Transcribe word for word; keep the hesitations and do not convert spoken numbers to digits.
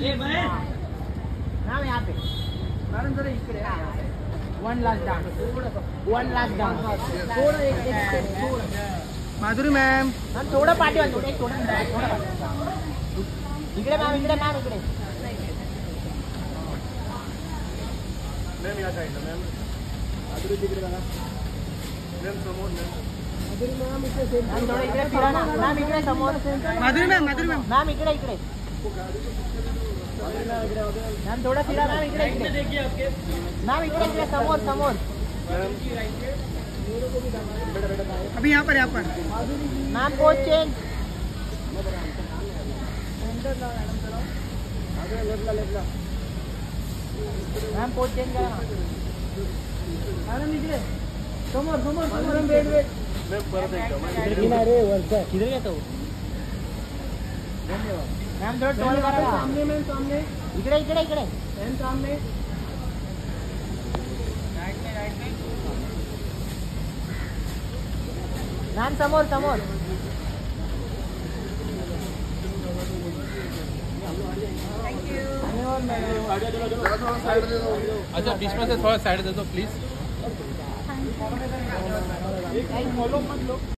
Ma'am यहाँ पे madam जरा इकडे one last down one last down थोड़ा एक एक थोड़ा माधुरी मैम मैम थोड़ा पाठी थोड़ा एक थोड़ा थोड़ा इकडे मैम इकडे मैम इकडे मैम या साइडला मैम माधुरी तिकडे बघा मैम समोर मैम माधुरी मैम इकडे सेम मैम थोड़ा इकडे फिरा ना मैम इकडे समोर Madhuri ma'am Madhuri ma'am ma'am इकडे इकडे मैम थोड़ा फिरा मैम इकडे इकडे देखिए आपके मैम इकडे इकडे समोर समोर अभी यहाँ पर यहाँ पर ma'am pose change ma'am pose change करा मैडम इकडे समोर समोर समोर वेट वेट मैम परत एकदा रे वरचा किधर गया तो धन्यवाद मैम थोड़ा टॉल करा सामने मैम सामने इकडे इकडे इकडे मैम सामने राइट में राइट में मैम समोर समोर थैंक यू धन्यवाद मैम अच्छा बीच में से थोड़ा साइड दे दो प्लीज फॉलो मत लो।